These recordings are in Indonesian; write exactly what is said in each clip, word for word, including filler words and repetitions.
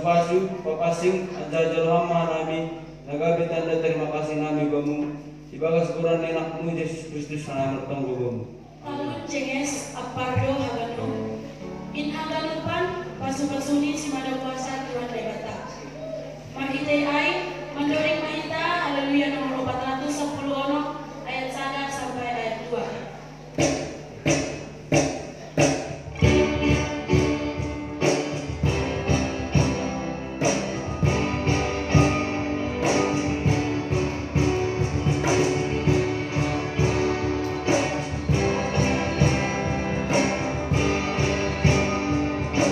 pasu papasing anjajal hama nami nagabi tanda terima kasih nami bamu ibagas kuran enakmu Yesus Kristus sana bertanggung bamu. Lalu cenges apardo haganu in haganupan pasu-pasuni si mana kuasa Tuhan lebata. Mahitay ay mandoring mahita haleluya nomor empat ratus sepuluh ono ayat satu sampai ayat dua.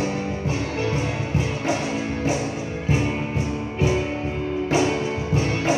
Thank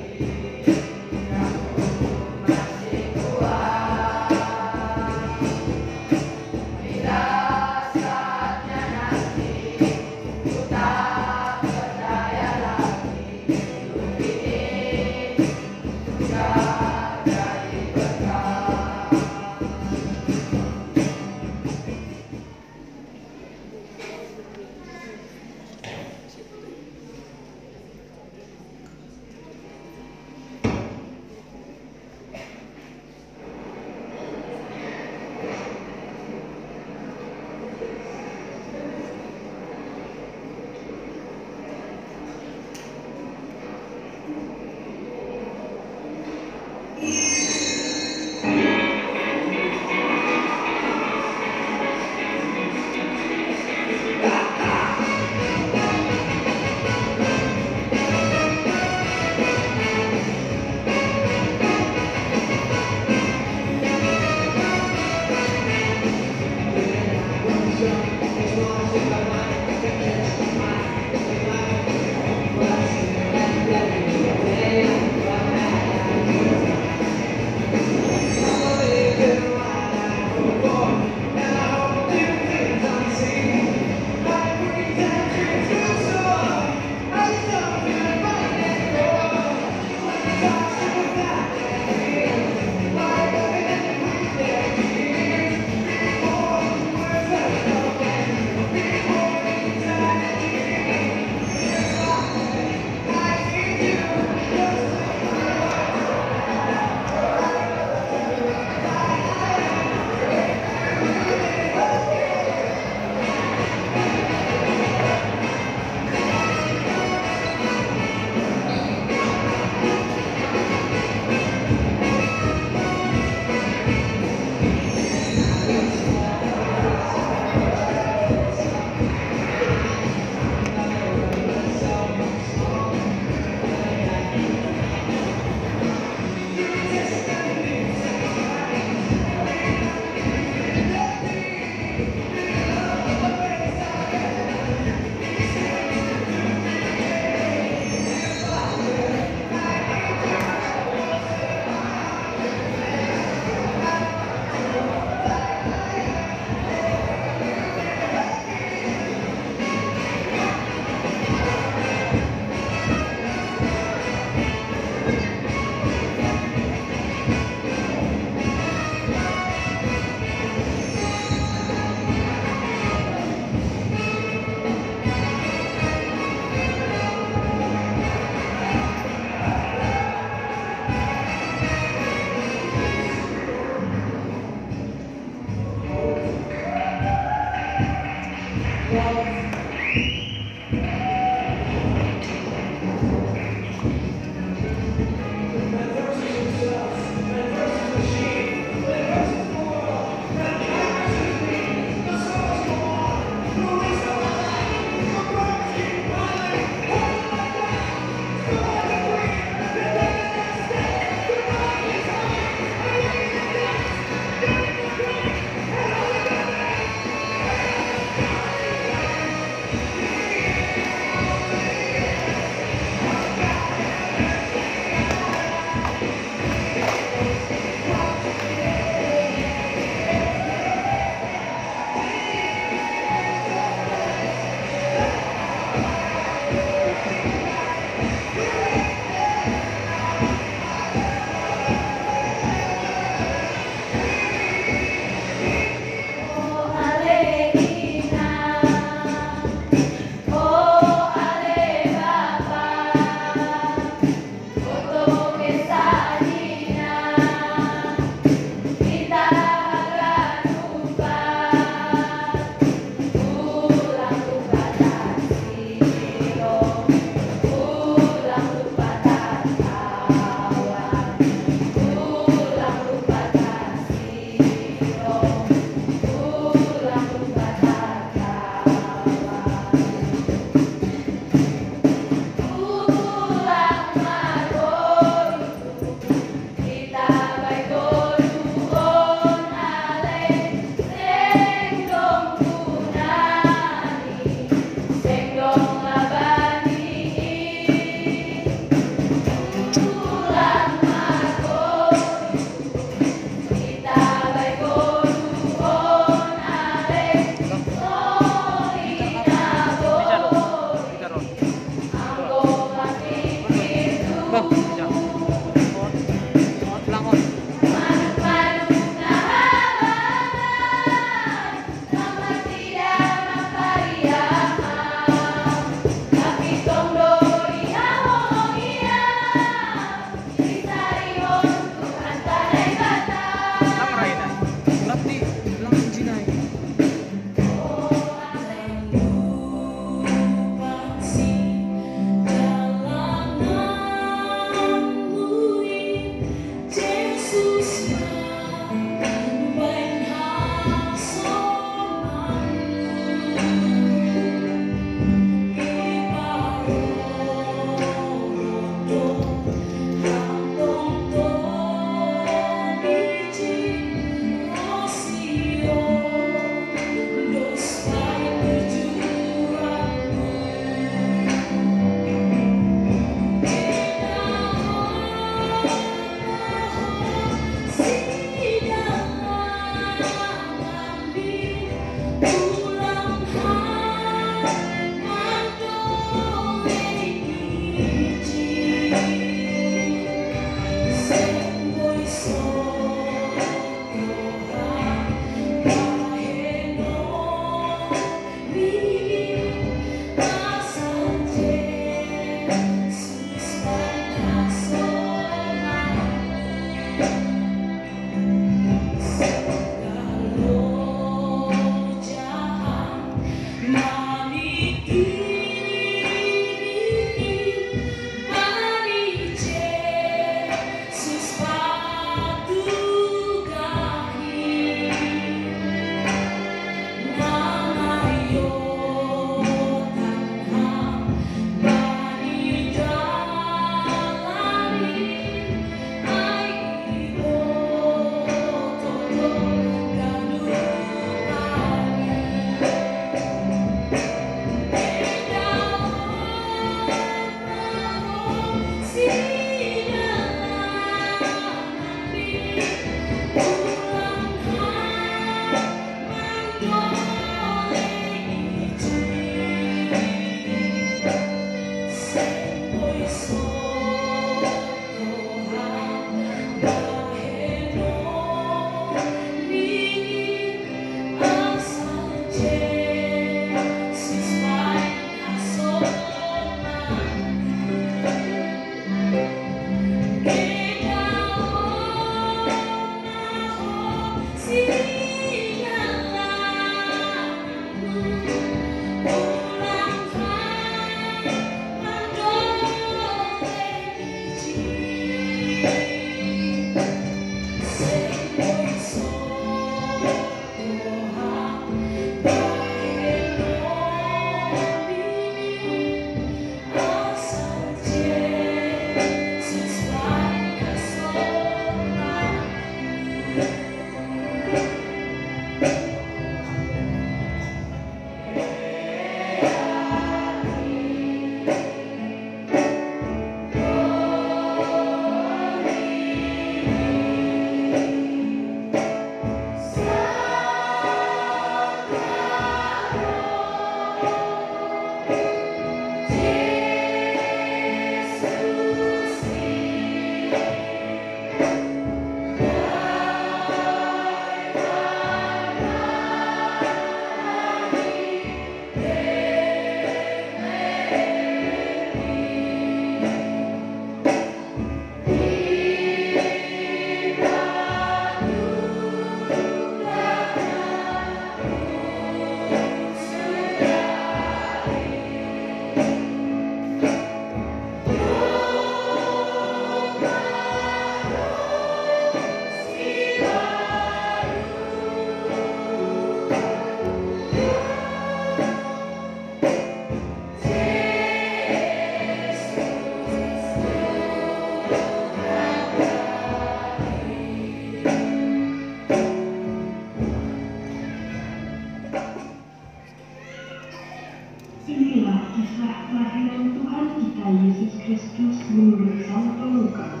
Inilah kisah kelahiran Tuhan kita Yesus Kristus menurut Santo Lukas.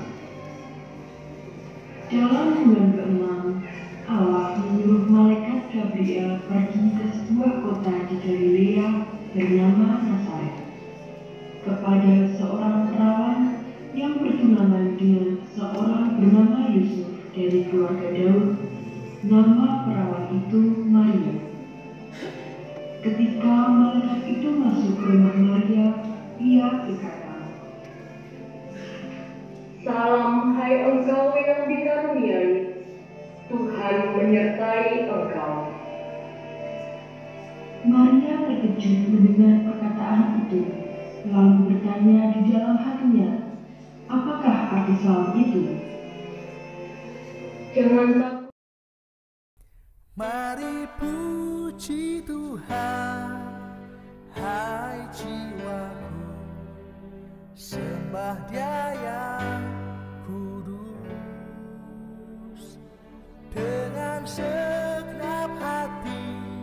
Dalam bulan keenam, Allah menyuruh malaikat Gabriel pergi ke sebuah kota di Galilea bernama Nazaret, kepada seorang perawan yang bertunangan dengan seorang bernama Yusuf dari keluarga Daud. Nama perawan itu Maria. Ketika malaikat itu masuk ke rumah Maria, ia berkata, "Salam, hai engkau yang dikaruniai, Tuhan menyertai engkau." Maria terkejut mendengar perkataan itu, lalu bertanya di dalam hatinya, apakah arti salam itu? Jangan takut. Mari puji Tuhan, hai jiwaku, sembah Dia yang kudus. Dengan segenap hati,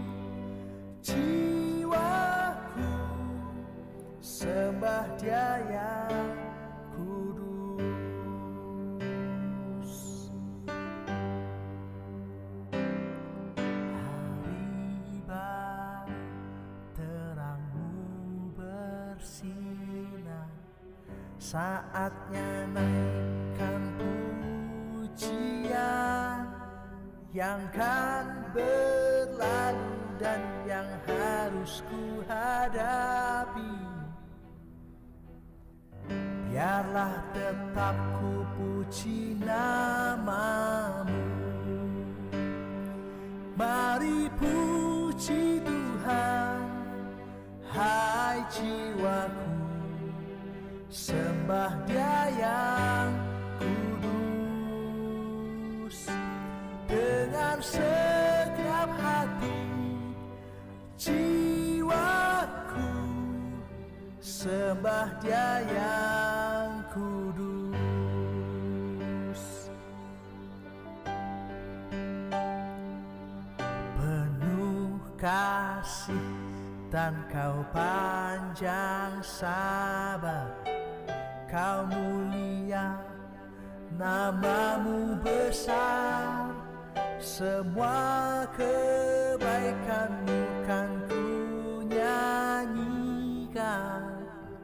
jiwaku, sembah Dia yang kudus. Hari baru terangmu bersinar, saatnya naikkan pujian yang kan berlalu dan yang harus ku hadapi. Biarlah tetap ku puji namamu. Mari puji Tuhan, hai jiwaku, sembah Dia yang kudus. Dengan segenap hati, jiwaku, sembah Dia yang kudus. Penuh kasih dan Kau panjang sabar, Kau mulia, namamu besar. Semua kebaikan-Mu kan ku nyanyikan.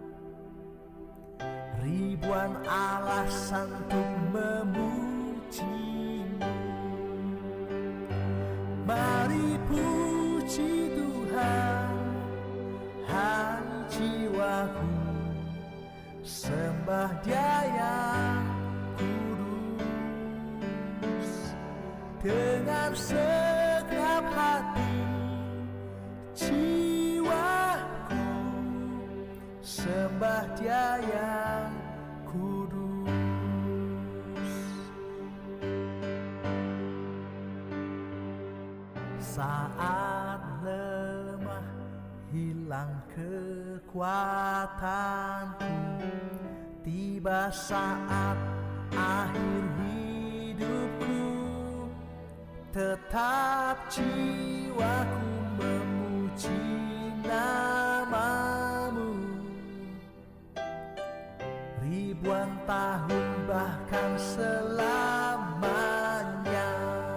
Ribuan alasan untuk memuji-Mu. Mari puji Tuhan, hai jiwaku, sembah Dia yang kudus. Dengan segenap hati, jiwaku, sembah Dia yang kudus. Saat lemah hilang kekuatanku, tiba saat akhir hidupku, tetap jiwaku memuji namamu. Ribuan tahun bahkan selamanya.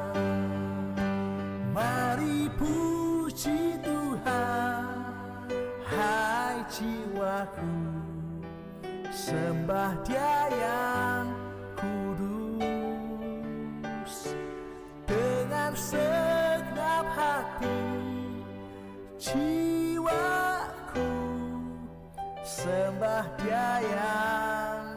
Mari puji Tuhan, hai jiwaku, sembah Dia yang kudus. Dengan segenap hati, jiwaku, sembah Dia yang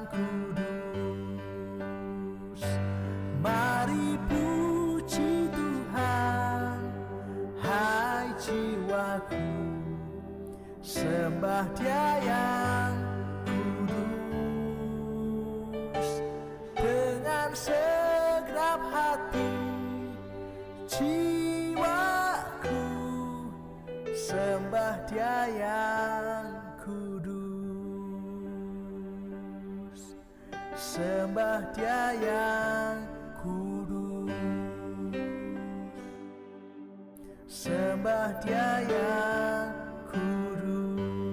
kudus. Mari puji Tuhan, hai jiwaku, sembah Dia yang kudus. Dengan segenap hati, jiwaku, sembah Dia yang kudus. Sembah Dia yang kudus. Sembah Dia yang kudus.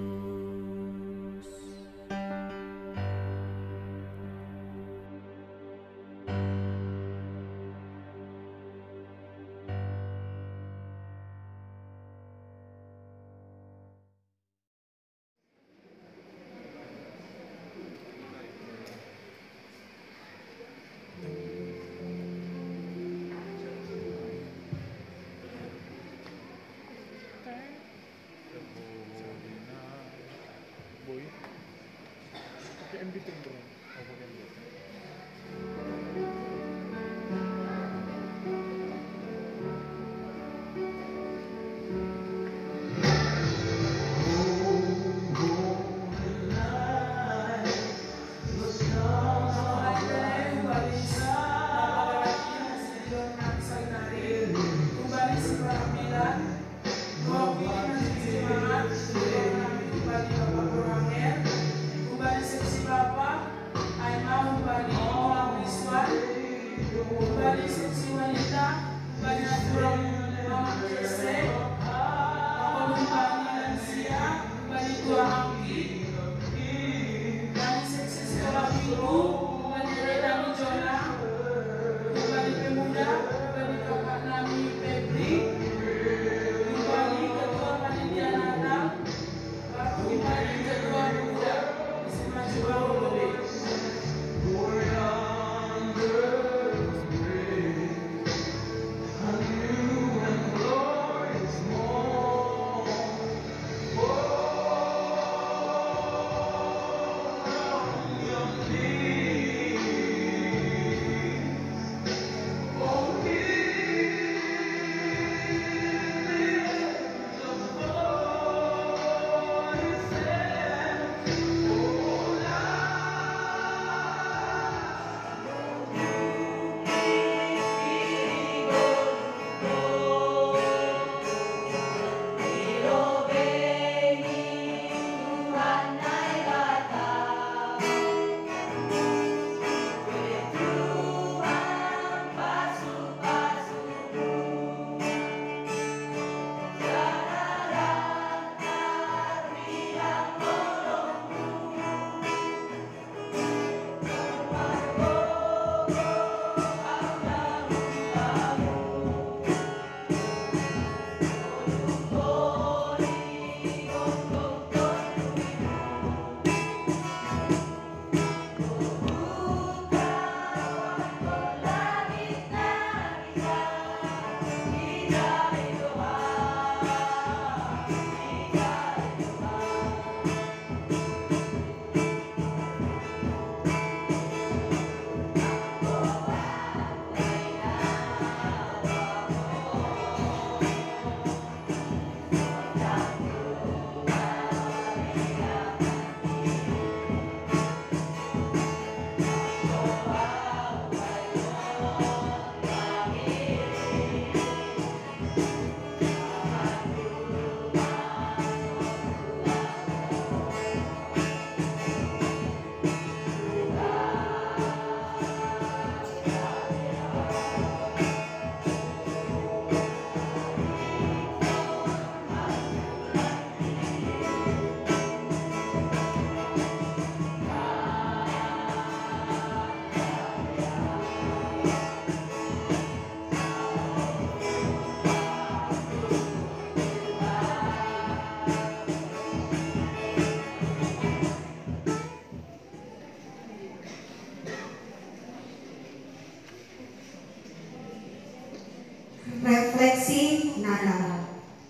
Refleksi Natal.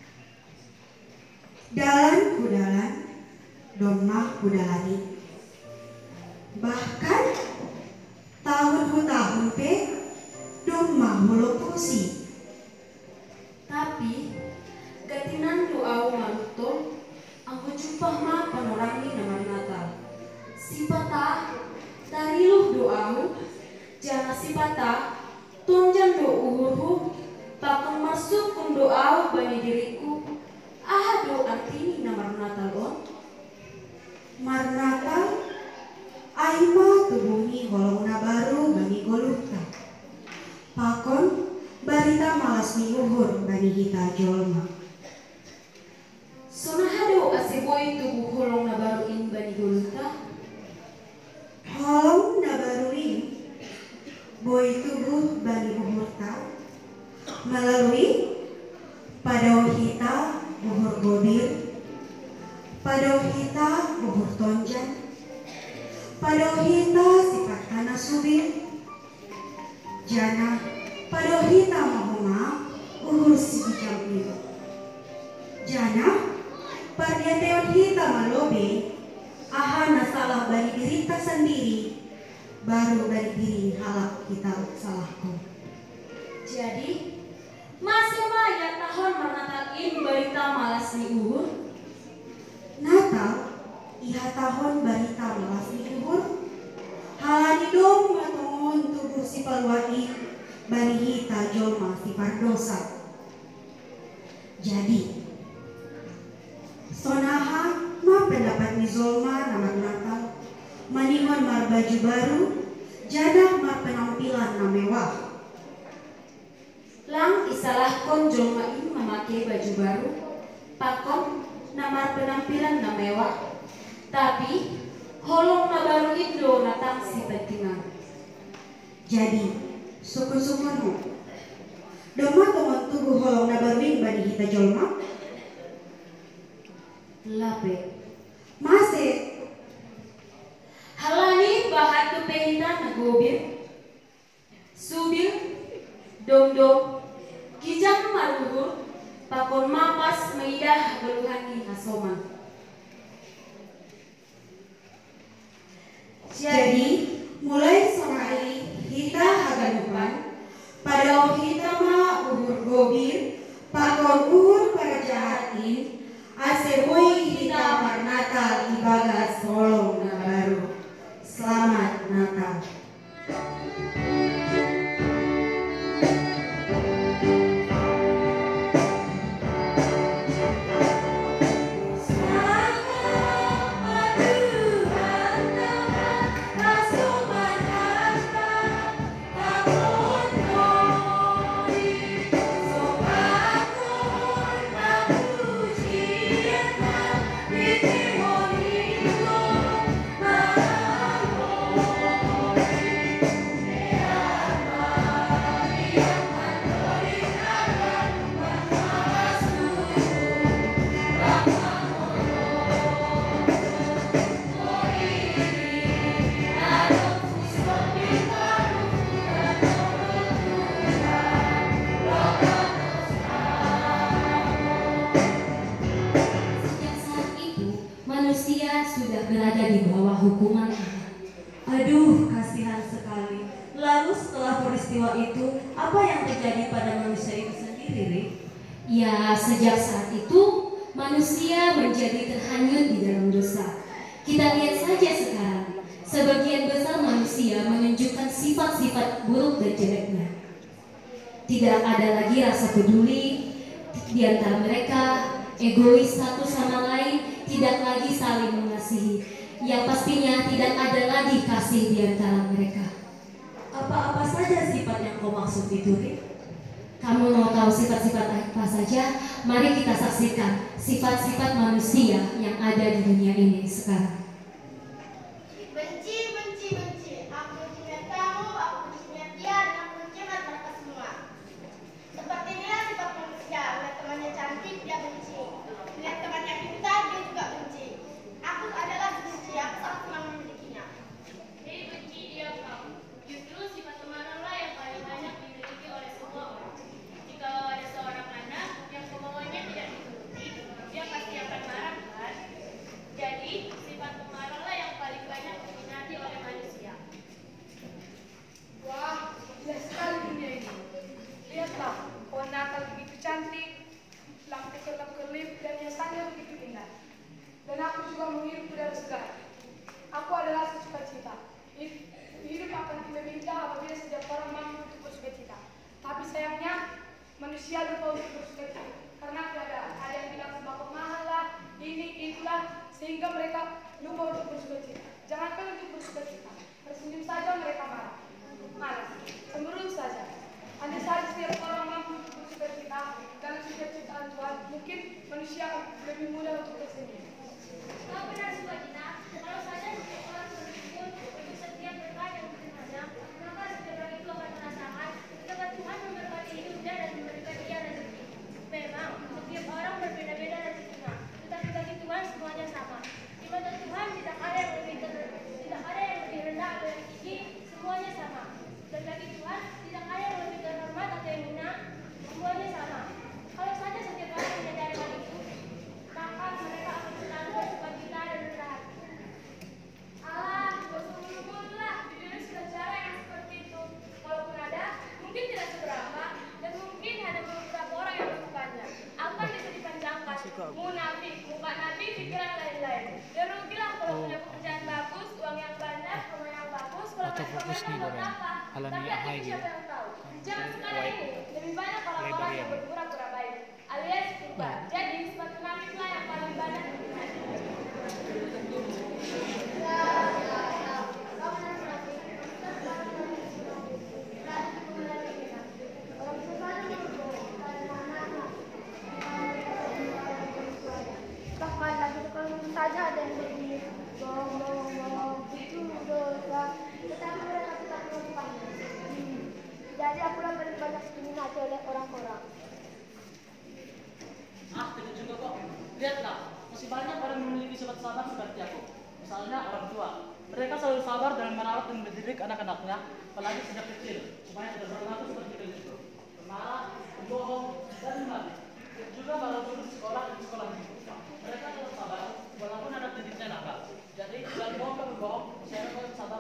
Dalan kudalan, domah kudalani. Bahkan tahun ku tahun pe, domah hulu pusi. Tapi gatinan doa manutol, aku jumpa ma panorangi nama Natal. Sipata tariluh doamu, jangan sipata tunjan do uhurhu, pakang masuk kun doa bani diriku. Ah do artini nama Natal on. Marnatal aima tubuhi holongna baru bani goluta. Pakon barita malas miuhur bani hita jolma. Sonahado aseboy tubuh holongna baru in bani goluta. Holong na baru in boy tubuh bani buhurta melalui padaw hita buhur gobir, padaw hita buhur tonjan, padaw hita sifat tanah subir, jana padaw hita mahuma uhur si bijang itu. Jana pardiateon hita malobe aha nasalah bani diri kita sendiri, baru dari diri halak kita salahku. Jadi, masih banyak tahun mernatakin berita malas ni uhur. Natal, iha tahun berita malas ni uhur. Halani dong matongon tubuh si paluai, bani hita jolma si pardosa. Jadi, sonaha ma pendapat ni Zolma nama Natal, manihon mar baju baru, jadah mar penampilan na mewah. Lang isalah kon jolmain memakai baju baru, pakon nama penampilan na mewah, tapi holong na baru indo natang si pentingan. Jadi, sukun-sukunmu, doma tongon tubuh holong na baruin bani hita jolma, Lape. masih Halani bahat tu pehita na gobir, subil, dom-dom, kijang maluhur, pakon mapas maidah beluhani nasoman. jadi mulai sonai hita haganupan, pada hita ma uhur gobir, pakon uhur para jahatin, aseboi hita mar Natal ibagas holong na baru. Selamat Natal. Berada di bawah hukuman Allah. Aduh, kasihan sekali. Lalu setelah peristiwa itu, apa yang terjadi pada manusia itu sendiri, Rik? Ya, sejak saat itu manusia menjadi terhanyut di dalam dosa. Kita lihat saja sekarang, sebagian besar manusia menunjukkan sifat-sifat buruk dan jeleknya. Tidak ada lagi rasa peduli di antara mereka, egois satu sama lain, tidak lagi saling mengasihi. Yang pastinya tidak ada lagi kasih di antara mereka. Apa-apa saja sifat yang kau maksud itu, Rik? Kamu mau tahu sifat-sifat apa saja? Mari kita saksikan sifat-sifat manusia yang ada di dunia ini sekarang. Benci, benci, benci. Aku benci melihat kamu, aku benci melihat dia, dan aku benci melihat mereka semua. Seperti inilah sifat manusia. Melihat temannya cantik, dia benci. Melihat temannya pintar, dia juga benci. Aku adalah benci, aku sangat senang memilikinya. Hei benci, diam kamu. Justru sifat kemarahan yang paling banyak dimiliki oleh semua orang. Jika ada seorang anak yang kemauannya tidak dituruti, dia pasti akan marah, kan? Jadi, sifat kemarahlah yang paling banyak diminati oleh manusia. Wah, indah sekali dunia ini. Lihatlah, pohon Natal begitu cantik, lampu kelap-kelip dan hiasannya begitu indah. Dan aku juga menghirup udara segar. Aku adalah sukacita. Hidup akan lebih indah apabila setiap orang mampu untuk bersukacita. Tapi sayangnya, manusia lupa untuk bersukacita. Karena ada ada yang bilang sembako mahal lah, ini itulah, sehingga mereka lupa untuk bersukacita. Jangankan untuk bersukacita, tersenyum saja mereka marah. Malas, cemberut saja. Andai saja setiap orang mampu untuk bersukacita dalam sukacita Tuhan, mungkin manusia lebih mudah untuk tersenyum. Kau benar sukacita, kalau saja setiap orang bersyukur untuk setiap berkat yang diterimanya, maka setiap orang itu akan merasakan betapa Tuhan memberkati hidupnya dan memberikan dia rezeki. Memang setiap orang berbeda-beda rezekinya, tetapi bagi Tuhan semuanya sama. Di mata Tuhan tidak ada yang lebih tidak ada yang lebih rendah atau yang tinggi, semuanya sama. Dan bagi Tuhan tidak ada yang lebih terhormat atau yang hina, semuanya sama. Kalau saja setiap orang menyadari hal itu, maka mereka akan Ya rugilah kalau punya pekerjaan bagus, uang yang banyak, rumah yang bagus, kalau nggak dipamerkan buat apa? Tapi hati siapa yang tahu? Zaman sekarang ini lebih banyak orang-orang yang berpura-pura baik, alias purba. Jadi sepatu nafiklah yang paling banyak digunakan. Saja ada yang begini, bohong-bohong, itu dosa, tetapi mereka tetap melakukannya. Hmm. Jadi akulah paling banyak diminati oleh orang-orang. Ah, tidak juga kok. Lihatlah, masih banyak orang yang memiliki sifat sabar seperti aku. Misalnya orang tua. Mereka selalu sabar dalam merawat dan mendidik anak-anaknya, apalagi sejak kecil, supaya tidak berlaku seperti kalian. Pemarah, pembohong, dan mati. Juga kalau dulu di sekolah dan sekolah minggu. Mereka tetap sabar, walaupun anak didiknya nakal. Jadi, jangan bohong kami bohong, saya kau sabar.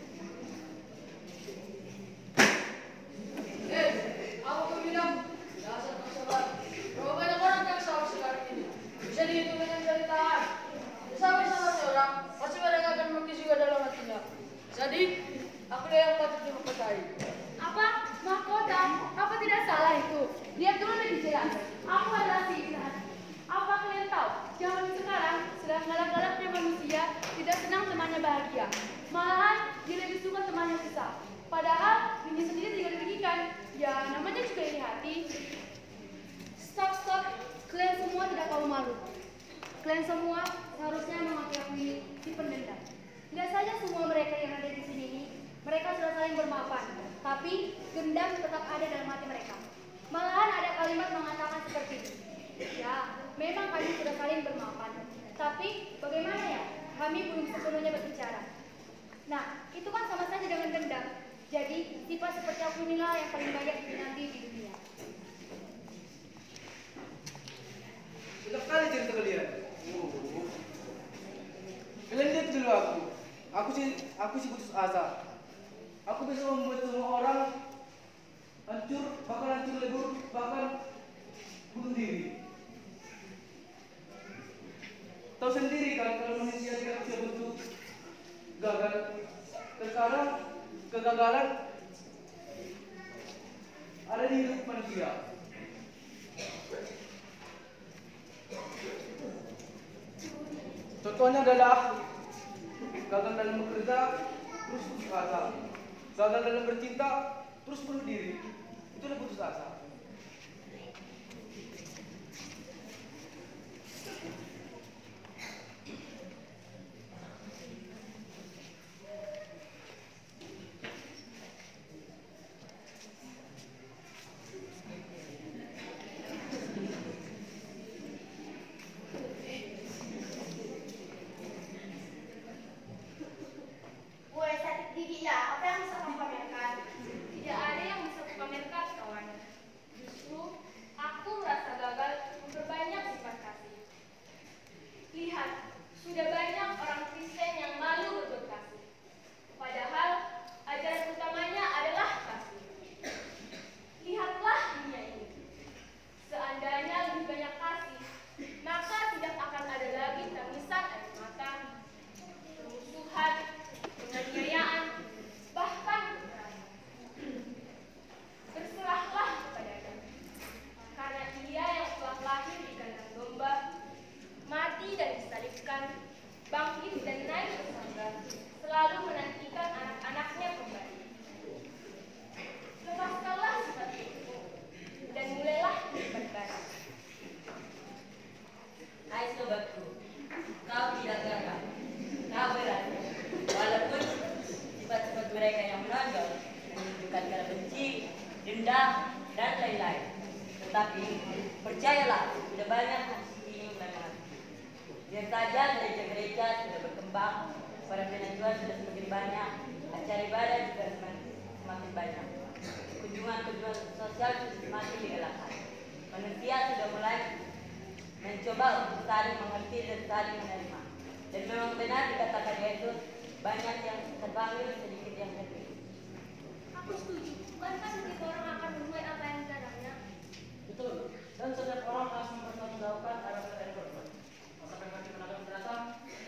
Eh, aku bilang, dasar kau sabar. Berapa banyak orang yang sabar sekarang ini? Bisa dihitung dengan jari tangan. Sabar-sabarnya orang, pasti mereka akan mengisi juga dalam hatinya. Jadi, aku yang patut dipercayai. Apa? Mahkota? Apa tidak salah itu? Lihat dulu lebih jelas. Aku adalah si Iksan. Apa kalian tahu? Zaman sekarang, sedang galak-galaknya manusia tidak senang temannya bahagia. Malahan, dia lebih suka temannya susah. Padahal, dirinya sendiri tidak dirugikan. Ya, namanya juga iri hati. Stop, stop. Kalian semua tidak tahu malu. Kalian semua seharusnya mengakui si pendendam. Tidak saja semua mereka yang ada di sini ini, mereka sudah saling bermaafan. Tapi, dendam tetap ada dalam hati mereka. Malahan ada kalimat mengatakan seperti ini. Ya, memang kami sudah saling bermaafan. Tapi, bagaimana ya? Kami belum sepenuhnya berbicara. Nah, itu kan sama saja dengan dendam. Jadi, sifat seperti aku inilah yang paling banyak dinanti di dunia. Sedap kali cerita kalian. Kalian lihat dulu aku. Aku sih, aku sih putus asa. Aku bisa membuat semua orang hancur, bahkan hancur lebur, bahkan bunuh diri. Tahu sendiri kan kalau manusia tidak bisa bentuk gagal. Sekarang kegagalan ada di hidup manusia. Contohnya adalah gagal dalam bekerja, terus putus asa. Gagal dalam bercinta, terus bunuh diri. Itulah putus asa. Gue sakit gigi ya, apa yang bisa kamu pamerkan? Tidak ada yang bisa kupamerkan, kawan. Justru, aku merasa gagal memperbanyak sifat kasih. Lihat, sudah banyak orang Kristen yang malu berbuat kasih. Padahal, ajaran utamanya adalah kasih. Lihatlah dunia ini. Seandainya lebih banyak kasih, maka tidak akan ada lagi tangisan air mata, permusuhan, penganiayaan, bahkan berserahlah kepadanya. Karena Dia yang telah lahir di kandang domba, mati dan disalibkan, bangkit dan naik ke surga, selalu menantikan anak-anaknya kembali. Lepaskanlah sifat itu dan mulailah hidup baru. Hai sobatku, kau tidak gagal, kau berani. Walaupun sifat-sifat mereka yang menonjol menunjukkan cara benci, dendam, dan lain-lain. Tetapi percayalah, sudah banyak ini memang. Biar saja gereja-gereja sudah berkembang, para penajuan sudah semakin banyak, acara ibadah juga semakin, semakin banyak. Kunjungan-kunjungan sosial sudah semakin digalakkan. Manusia sudah mulai mencoba untuk saling mengerti dan saling menerima. Dan memang benar dikatakan Yesus, banyak yang terbangun, sedikit yang terpilih. Aku setuju. Bukankah setiap orang akan menuai apa yang ditanamnya? Betul. Dan setiap orang harus mempertanggungjawabkan apa yang berbuat. Masakan hati menangkap binatang,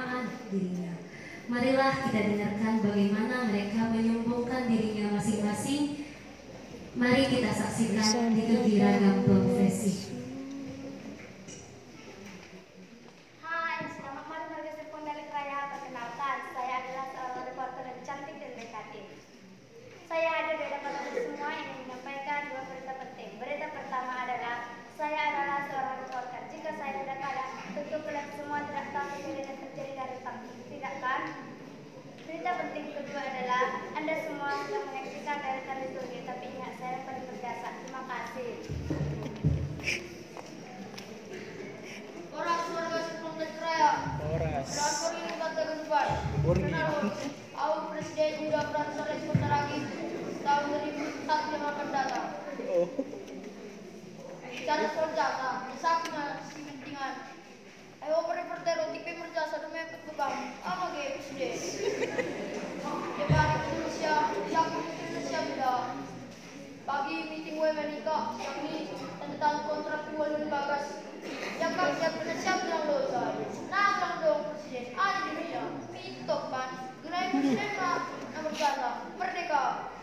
keutamaan dirinya. Marilah kita dengarkan bagaimana mereka menyombongkan dirinya masing-masing. Mari kita saksikan Liturgi Ragam Profesi. Hai, selamat malam warga Sepondalik Raya. Perkenalkan, saya adalah seorang reporter yang cantik dan kreatif. Saya hadir di hadapan Anda semua ingin menyampaikan dua berita penting. Berita pertama adalah saya adalah seorang reporter. Jika saya tidak ada, tentu kalian semua tidak tahu kejadian yang terjadi dari pagi, tidak kan? Berita penting kedua adalah Anda semua sudah menyaksikan dari liturgi, tapi ingat saya yang paling berjasa. Terima kasih. Oras warga Sepondalik Raya. Oras. Lapor ini kata Genpar. Orgi. Kenal, aku Presiden Yuda Pransore sebentar lagi tahun dua ribu satu yang akan datang. Oh. Cara berjasa, sakna simentingan. Ayo reporter T V berjasa demi ikut beban. Apa ge Presiden? Jepang Indonesia, Jakub Indonesia Muda. Pagi meeting W M N I K, yakni tanda tangan kontrak dua ribu lima belas. Jakub siap Indonesia bilang selesai. Nah, bilang dong Presiden, ada di Indonesia. Itu kan, gerai Presiden lah, nomor jasa, merdeka.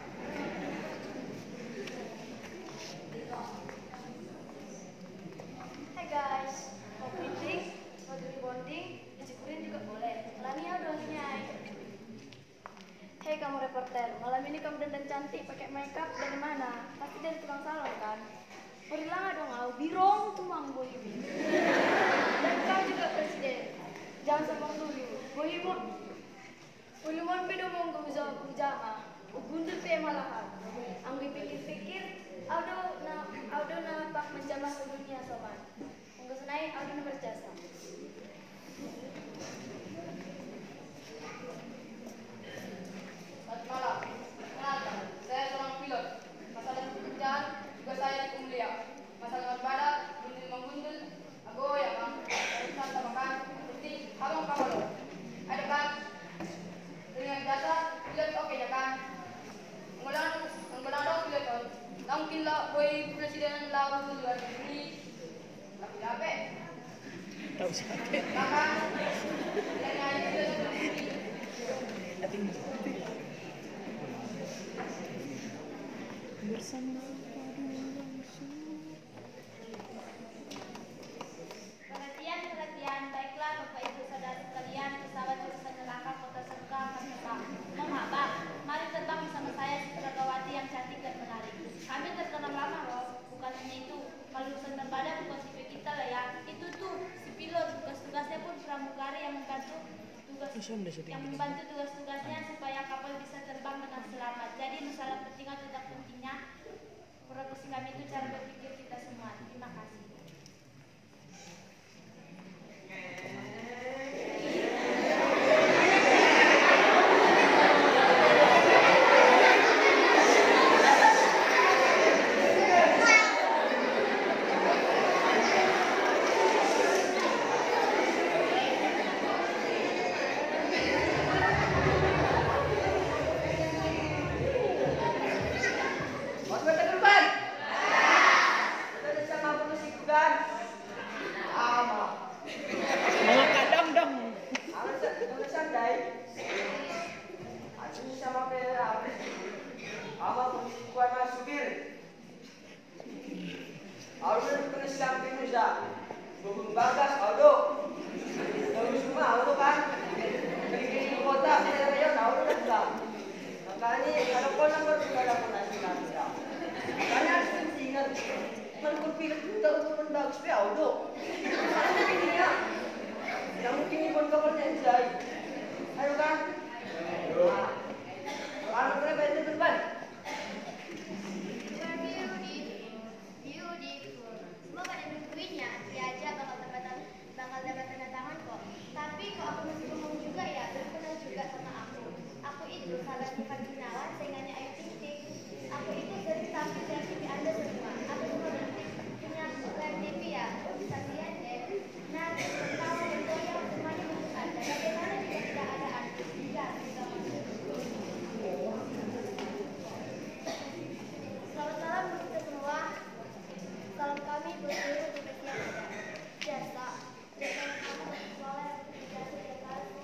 Hai guys, mau printing, mau beli bonding, dicukurin juga boleh. Lania dong nyai. Hei kamu reporter, malam ini kamu dandan cantik pakai makeup dari mana? Pasti dari tukang salon kan? Berilah dong au, birong tuh mang bohimu. Dan kau juga Presiden, jangan sombong dulu. Bohimu, uluman pedo mong kuza kujama, ugundul pe malahan. Ang dipikir-pikir, audo na audo na pak menjamah dunia sobat. Unggu senai audo na berjasa. Selamat malam. Kenalkan, saya seorang pilot. Masalah pekerjaan juga saya di Kumlia. Masalah waspada, gundul menggundul, ago ya bang. Urusan sama kan, seperti abang kapal. Ada kan? Dengan jasa pilot oke ya kan? Ngulang, ngulang dong pilot on. Mungkin lah, boy presiden lalu luar negeri. Tapi apa? Tahu siapa? Bahkan, yang ada pilot negeri. Bersama Perhatian, perhatian, baiklah Bapak Ibu Saudara sekalian, pesawat jurusan neraka Kota Serga akan terbang. Mengapa? Mari terbang bersama saya Sutragawati yang cantik dan menarik. Kami terkenal lama loh, bukan hanya itu. Kalau urusan terbadak bukan si kita lah ya. Itu tuh si pilot, tugas-tugasnya pun pramugari yang membantu tugas yang membantu tugas-tugasnya supaya kapal bisa terbang dengan selamat. Jadi masalah penting atau tidak pentingnya, profesi kami itu cara berpikir kita semua. Terima kasih. Jasa, jasa yang kamu soleh, jasa yang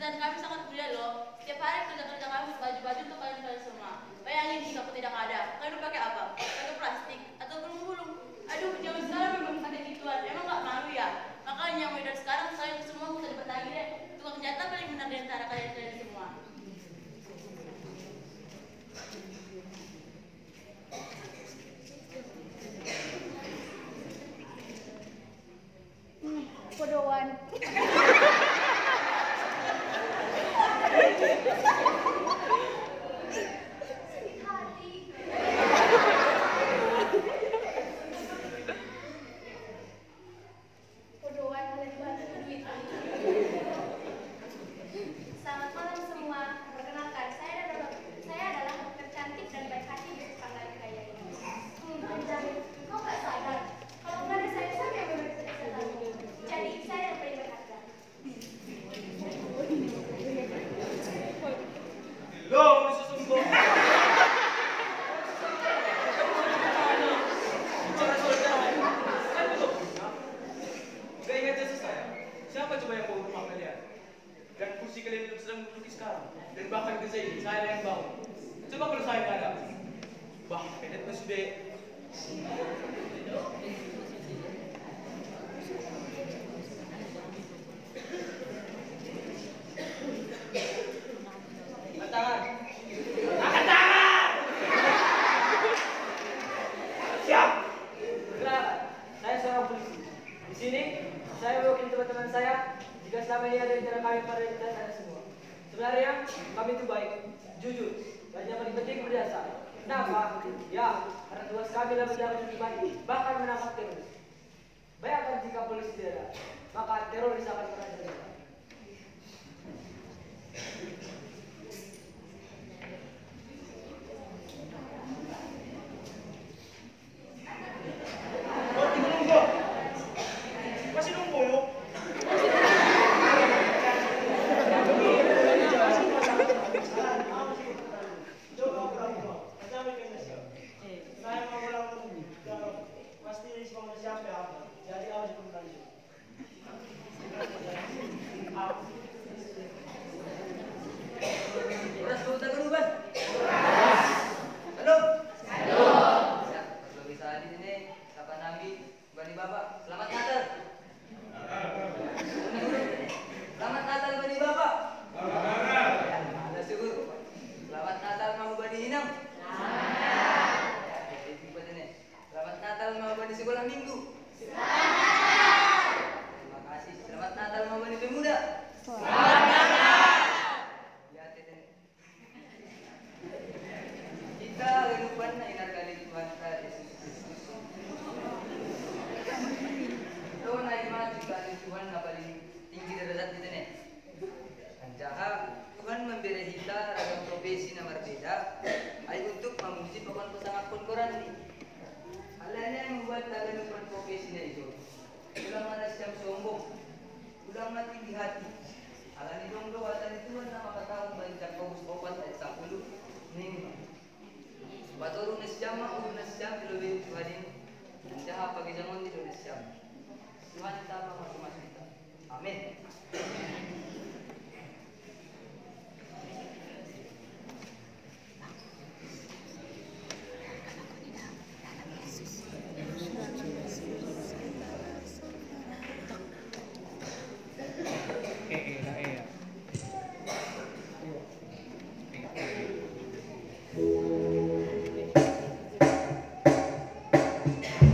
Pekerjaan kami sangat mulia loh. Setiap hari kerja-kerja kami baju-baju untuk kalian-kalian semua. Bayangin jika aku tidak ada. Kalian pakai apa? Pakai plastik atau gulung-gulung? Aduh, zaman sekarang memang pakai gituan. Emang nggak malu ya? Makanya mulai dari sekarang kalian semua bisa dipertagi deh. Tukang jatah paling benar di antara kalian-kalian semua. Hmm, podoan. Selamat malam semua. Perkenalkan, saya adalah saya adalah dokter cantik dan baik hati di Pangkalan Kaya ini. Hmm, Benjamin, kau nggak sadar kalau nggak ada saya saya yang berbeda lagi. Jadi saya yang paling berharga. Lo disusumbong. Bicara soal jalan, kan betul. Gak ingat jasa saya. Siapa coba yang bawa rumah kalian? Dan kursi kalian yang sedang duduk sekarang. Dan bahkan kerja ini saya yang bawa. Coba kalau saya nggak ada. Bah, pedet mas sudah. Angkat tangan. Angkat tangan. Siap. Perkenalkan, saya seorang polisi. Di sini, saya mewakili teman-teman saya. Jika selama ini ada di antara kami para dan ada semua. Sebenarnya, kami itu baik, jujur, dan yang paling penting berdasar. Kenapa? Ya, karena tugas kami adalah menjaga pribadi, bahkan menangkap teroris. Bayangkan jika polisi tidak ada, maka teroris akan pernah terjadi. Masih nunggu lo. Uras, kau tak dulu, Bas? Halo? Halo. Ya, kalau bisa di sini, kapan Nabi, Bani Bapak, selamat Natal. Selamat Natal Bani Bapak. Ada syukur. Selamat Natal mau Bani Inam. Selamat Natal mau Bani Sekolah Minggu. Terima kasih. Selamat Natal mau Bani Pemuda. Selamat Natal. Ya, Teten. Kita kehidupan inar kali Tuhan kita Yesus Kristus. Doa naik maju kali Tuhan yang paling tinggi derajat di sini. Ancaha Tuhan memberi kita ragam profesi yang berbeda, ayo untuk memuji pokok pesangat pun Quran ini. Alanya yang membuat kalian bukan profesinya itu. Ulang ada siap sombong, ulang mati di hati. Alani dong doa tadi Tuhan nama kata banyak fokus opat ayat sepuluh nih. Baturun nasyama urun nasyam lebih Tuhan. Ancaha pagi jangan di nasyam. Tuhan kita masuk-masuk kita. Amin.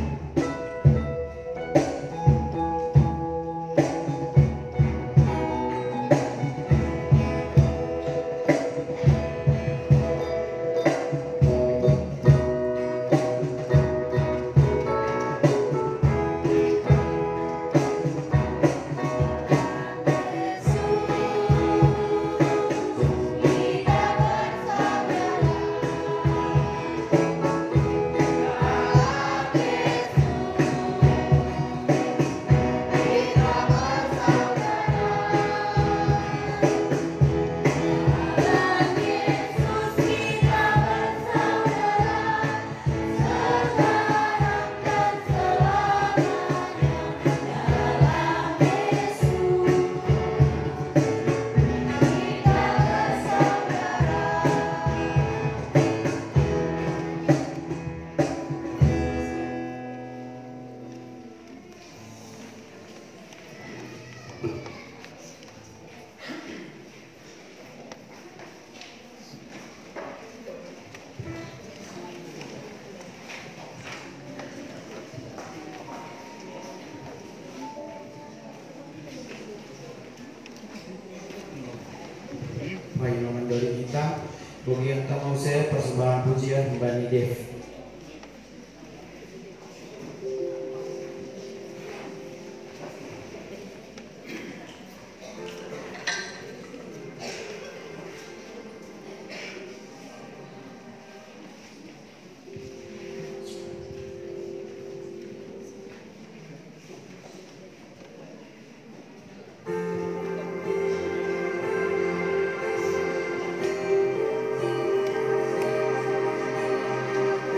Thank Rayo mandori kita. Bagi yang tamu saya persembahan pujian Bani Dev. Thank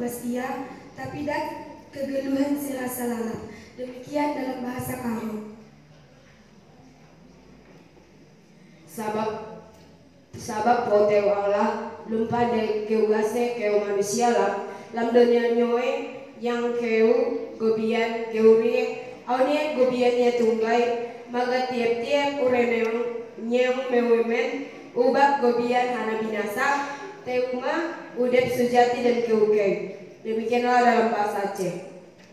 tubas ia, tapi dak kegeluhan serasa lalap. Demikian dalam bahasa Karo. Sabab sabab poteu Allah lumpa de keu gase keu manusia lah lam dunia nyoe yang keu gobian keu riek awnie gobiannya tunggai maga tiap-tiap ure memang nyem mewemen ubak gobian hana binasa teuma udep sujati dan keu keu. Demikianlah dalam bahasa Aceh.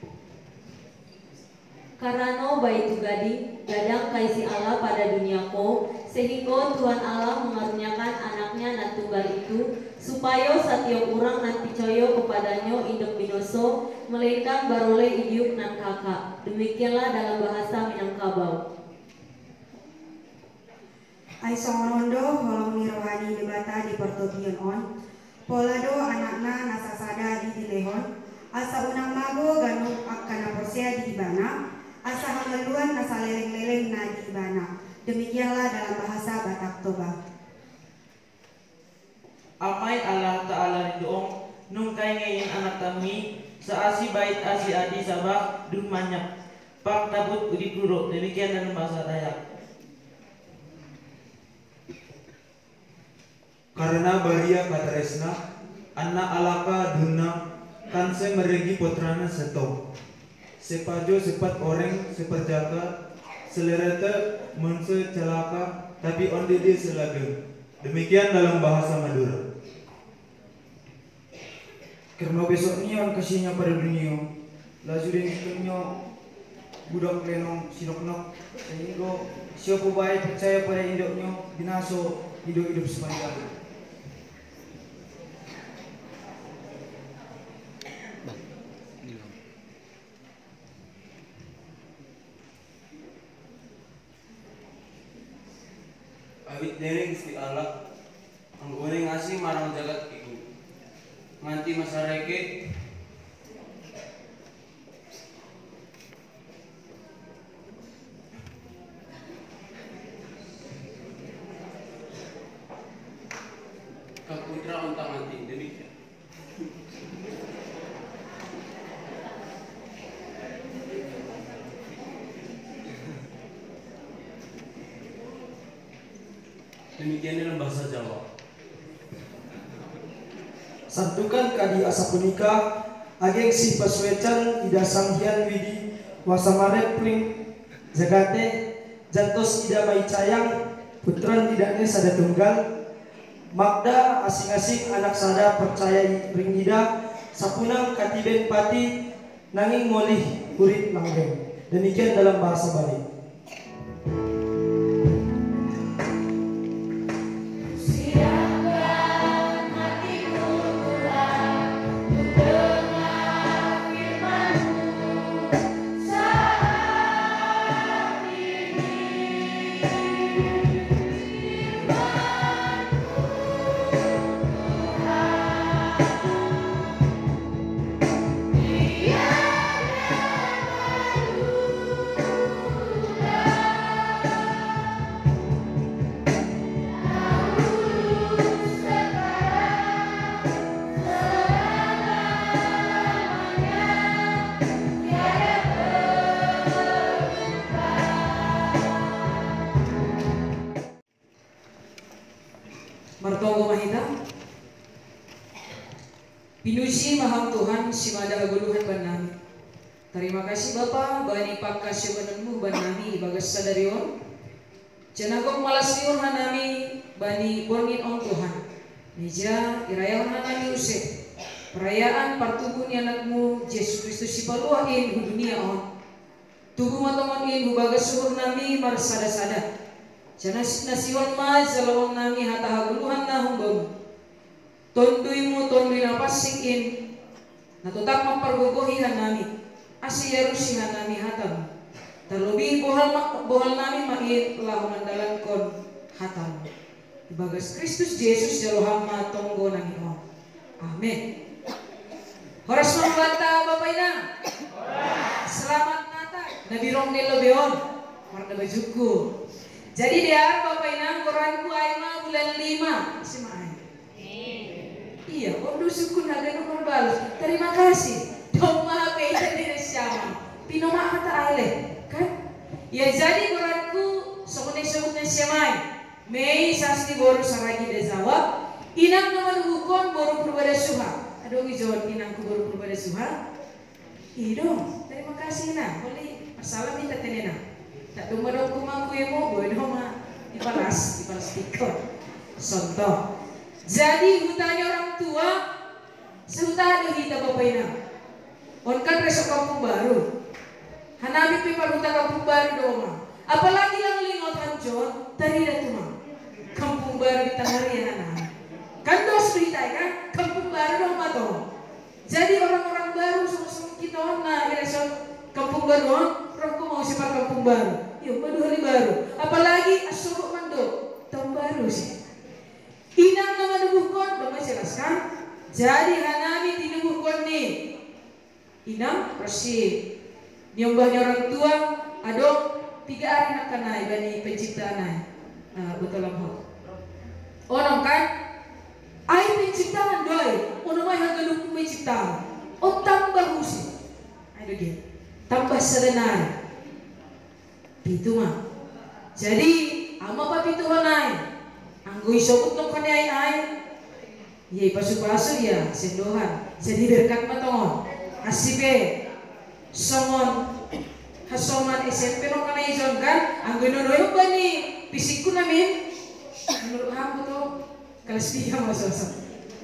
Karena baitu gading gadang kaisi Allah pada dunia ko, sehingga Tuhan Allah mengaruniakan anaknya nan tunggal itu, supaya setiap orang nan percaya kepadanya induk binoso, melainkan baroleh idiuk nan kakak. Demikianlah dalam bahasa Minangkabau. Ai songorondo holong ni rohani debata di pertogian on, polado anakna nasasada di dilehon, asa unang mago ganung akana porsia di ibana, asa hangaluan nasa leleng-leleng na di ibana. Demikianlah dalam bahasa Batak Toba. Amai Allah Ta'ala rindoong nung kay ngayon anak kami sa asi bait asi adi sabah duh manyak pak tabut udi kuro. Demikian dalam bahasa Dayak. Karena baria kataresna anak alaka dunam kanse meregi putrana setong sepajo sepat orang seperjaka selerete mense celaka tapi onde dia selageng. Demikian dalam bahasa Madura. Karena besok nian kasihnya pada dunia laju dengan budak lenong sinoknok sehingga siapa baik percaya pada induknya binaso hidup-hidup sepanjang. Awit dereng Gusti Allah anggone ngasih marang jagat iku nganti masareke kaputra ontang anting demikian. Demikian dalam bahasa Jawa. Santukan kadi asa punika ageng si paswecan ida sanghian widi wasamare pring jagate jantos ida mai cayang putran idane sada tunggal magda asing-asing anak sada percaya ring ida sapunang katiben pati nanging molih kurit langgeng. Demikian dalam bahasa Bali. Martogo mahita Pinusi maham Tuhan simada aguluhan ban nami. Terima kasih Bapa bani pagkasyukananmu ban nami ibagas sadarion. Janagong malasiyon hanami bani borngin on Tuhan. Meja irayawan hanami usep. Perayaan partubuh ni anakmu Yesus Kristus si paluain hu dunia on. Tubuh matongon in hu bagas suhur nami marsada-sada. Janas nasiwan ma zalawang nami hata haguluhan na humbang. Tonduy mo tonduy na pasikin. Natutak mapargogohihan nami. Asiyarusihan nami hatam. Terlebih bohal bohal nami main lahu mandalan kon hatam. Ibagas Kristus Yesus jaloham ma tonggo nami on. Amin. Horas mambata Bapak Ina. Selamat Natal. Nabirong nilo beon. Warna bajuku. Jadi dia Bapak Ina Quranku aima bulan lima. Simaay. Iya, oh dusuku naga nomor balas. Terima kasih. Dong maha beda dari siapa. Pino maha kata ale, kan? Ya jadi koranku sebutnya-sebutnya siamai. Mei sasti boru saragi dezawa. Inang nama dukon boru berbeda suha. Aduh gijawab inangku boru berbeda suha. Idong, terima kasih na. Boleh masalah minta tenena. Tak dong dong kumaku emo, boleh dong ma. Dipalas, dipalas pikir. Contoh. Jadi hutanya orang tua sehuta ada hita bapak ina. On kan resok kampung baru. Hanabi pipal huta kampung baru doma. Apalagi yang lingot hancur tadi datuma. Kampung baru di Tanari hana. Kan dos berita kan kampung baru doma toh. Jadi orang-orang baru sama-sama kita na resok kampung baru. Rokku mau sifat kampung baru. Yuk baru hari baru. Apalagi asuruk mando tahun baru sih. Inang nama nubuhkon, bapak jelaskan. Jadi hanami dinubuhkon nih. Inang bersih. Nyombahnya orang tua, adong tiga hari nak kanai bani penciptaan nai. Nah, betul lah. Orang kan, ai penciptaan doi. Ono mai haga lupu penciptaan. Oh tambah usi. Ayo dia. Tambah serenai. Itu mah. Jadi, ama papi Tuhan nai. Anggo isobut nong kanai ai. Ye pasu-pasu ya sendohan. Jadi berkat matongon. Asibe songon hasoman S M P nong kanai ison kan. Anggo nonoyo bani fisikku namin. Menurut aku tuh kelas tiga masa-masa.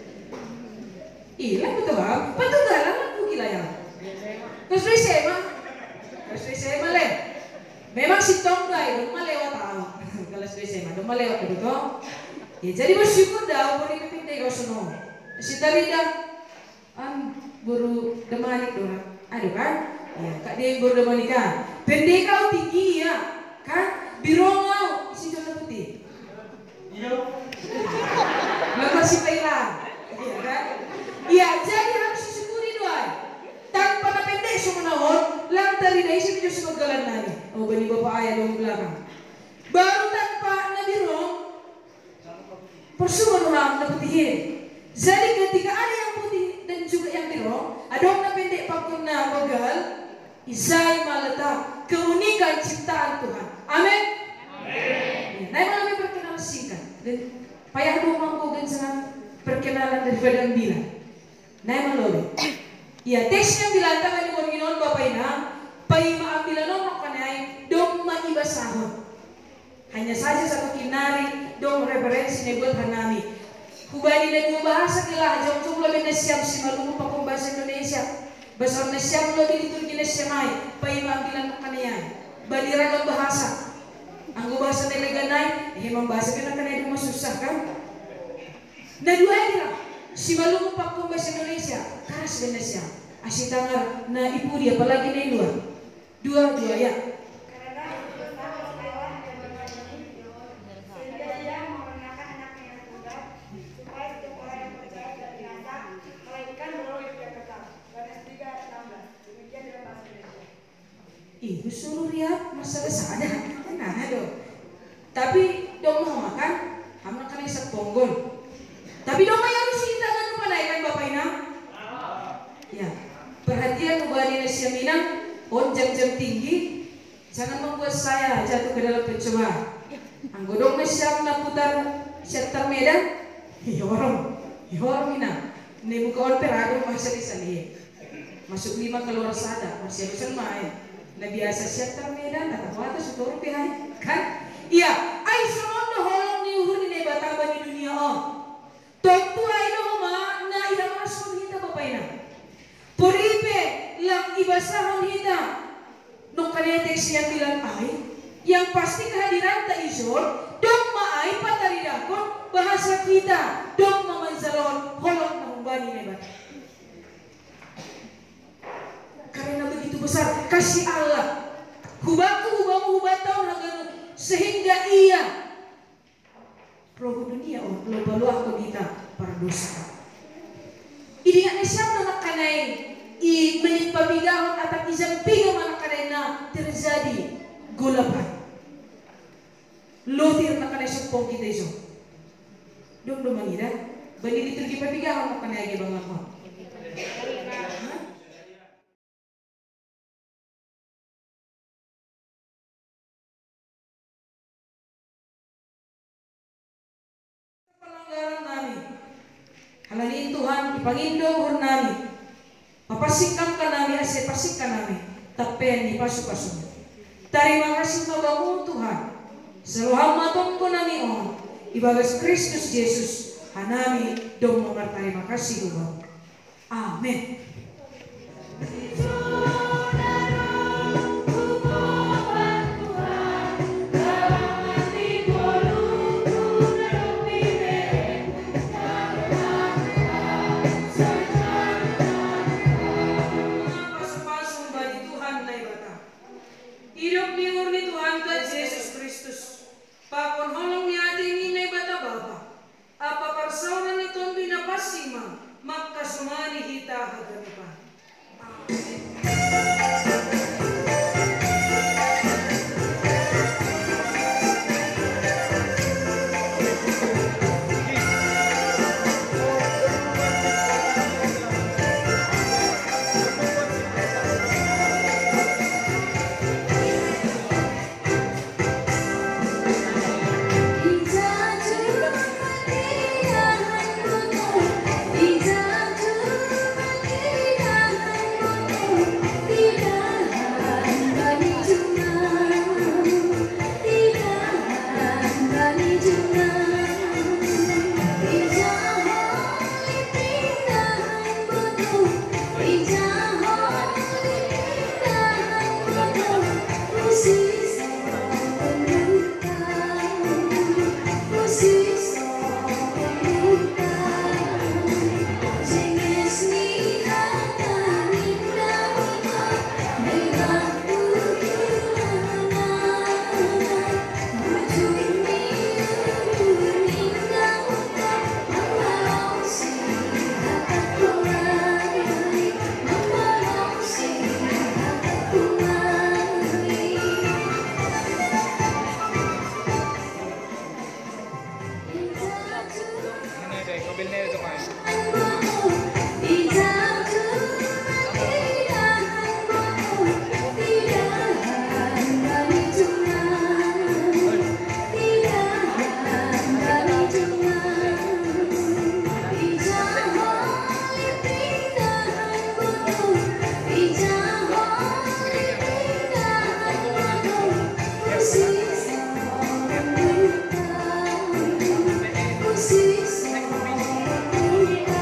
Iya betul kan? Betul kan? Aku gila ya. Kelas S M A. Kelas S M A le. Memang si Tonggay dong lewat tahu. Kelas S M A dong lewat betul. Ya jadi bersyukur dah boleh kepindah kau sono. Si Tarida an baru demanik dong. Aduh kan? Ya kak dia baru demanik kan. Pendek kau tinggi ya kan? Birongau si Jona putih. Iya. Maka si Thailand. Iya kan? Iya jadi harus disyukuri doang. Tanpa na pendek semua nawon, lang Tarida isi video semagalan nani. Oh bani bapak ayah dong belakang. Baru tanpa na birong. Persuan orang na putihin. Jadi ketika ada yang putih dan juga yang biru, ada orang pendek pakun na bagal, isai maletak keunikan ciptaan Tuhan. Amin. Amin. Nah, malam perkenalan singkat dan payah dua mampu dan sangat perkenalan daripada yang bilang. Nah, malam. Ya teksnya bilang tangan di borginon bapak ina, pai maambilan nomor kanai dom ma ibasahon. Hanya saja satu kinari dong referensi nebut hanami. Kubani dan dua bahasa gila jauh jauh lebih nasiam si malumu pakum bahasa Indonesia. Bahasa nasiam lo di liturgi nasiamai. Pai mambilan kanian. Bani ragam bahasa. Anggo bahasa neleganai. Eh membahasa kena kena itu susah kan? Nah dua ini si malumu pakum bahasa Indonesia. Karas dan nasiam. Asyik tangar. Nah ibu dia apalagi nih dua. Dua dua ya. Ibu suruh lihat masalah sana, nah aduh. Tapi dong mau makan, hamna kan isak ponggol. Tapi dong yang harus kita kan panaikan bapak ina. Ya, perhatian ubani nasi minang, on jam-jam tinggi, jangan membuat saya jatuh ke dalam pencobaan. Anggodong nasi na putar serta medan, hiorong, hiorong minang. Ini muka on perado masih disani. Masuk lima keluar sada, masih bisa main. Na biasa siya termedan atau apa sutor pihak kan? Iya, ay semono holong ni uhun ni bataba ni dunia oh. Tentu ay no ma na ida masuk hita bapak ina. Puripe lang ibasahon hita. Nung kanetek siya bilang ay, yang pasti kehadiran ta isor dong maay pataridakon bahasa kita dong mamansalon holong na humbani ni bat. Karena begitu besar kasih Allah, hubaku hubamu hubatau nagano sehingga ia roh dunia oh lalu aku kita para dosa. Ini yang siapa nak kanai i menit pabigahon atau izan pigam anak kanai na terjadi gulapan. Lotir nak kanai sepong kita iso. Dong dong mangira Bani ditergi papigahan mo kanaya bang ako. Pelanggaran namin. Halaliin Tuhan, ipangindong namin. Papasikap ka namin, asay pasikap namin. Tapen ni pasu-pasu. Terima kasih mabangun Tuhan. Seluhang matong ko namin on. Ibagas Kristus Yesus. Hanami dong mengerti kasih Tuhan. Amin. Hidup liur ni Tuhan Tuhan Yesus Kristus. Pakon holong ni ati ni na bata baba. Apa persaunan ni Tuhan binapasima. Maka sumani hita hagamipan. Sim.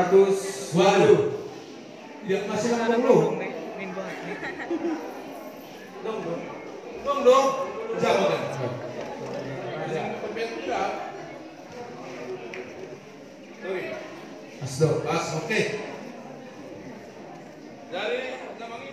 ratus. Waduh. Tidak masih lambung lu. Dong dong. Dong dong. Jangan kan. Pas dong, pas, oke. Dari namanya.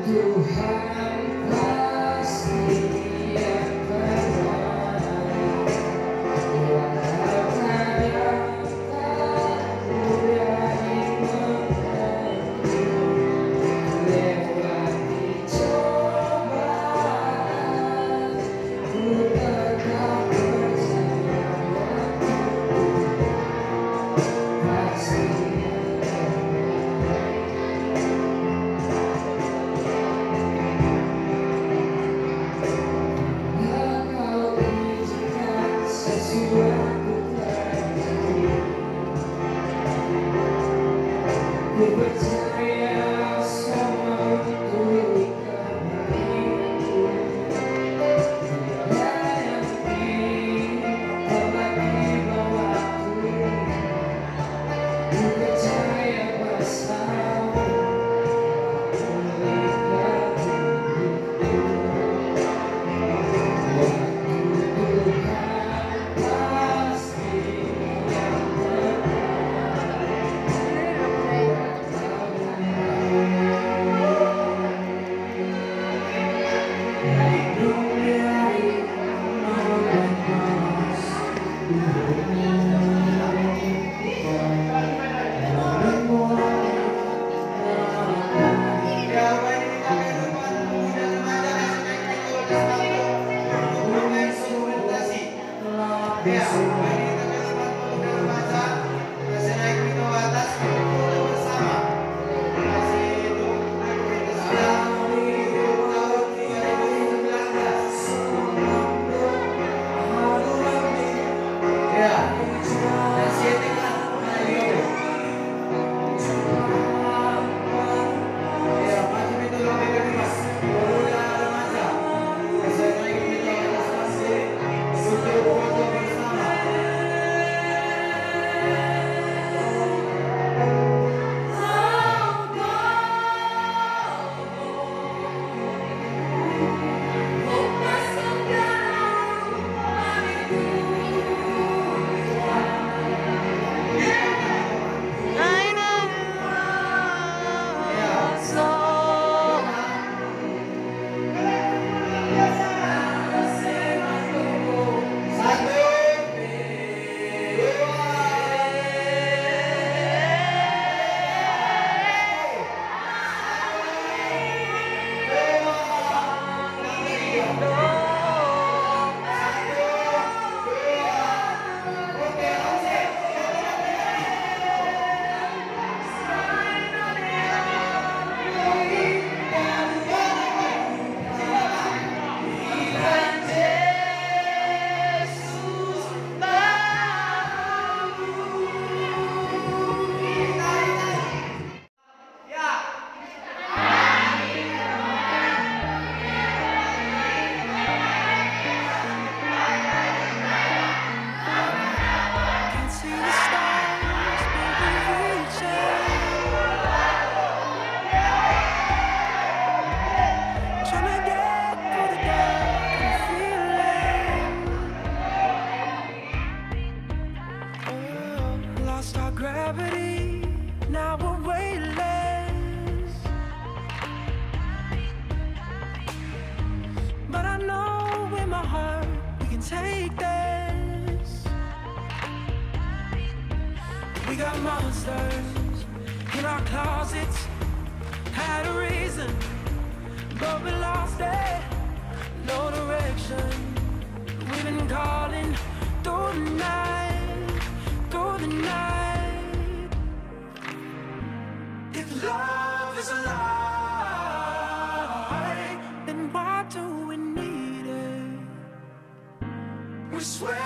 take this. We got monsters in our closets, had a reason, but we lost it. No direction. We've been calling through the night, through the night. If love is a lie, then why do we need it? We swear